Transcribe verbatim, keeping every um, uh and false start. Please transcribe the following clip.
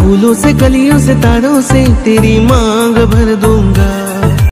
फूलों से, कलियों से, तारों से तेरी मांग भर दूंगा।